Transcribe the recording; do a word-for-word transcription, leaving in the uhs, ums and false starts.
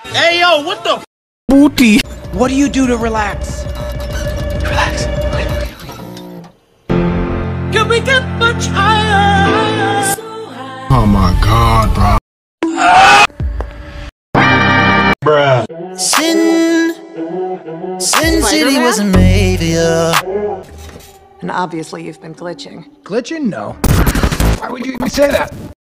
Hey, yo, what the f Booty. What do you do to relax? Relax. Can we get much higher? Oh my god, bro. Bruh. Sin, Sin City wasn't made for you. And obviously you've been glitching. Glitching? No. Why would you even say that?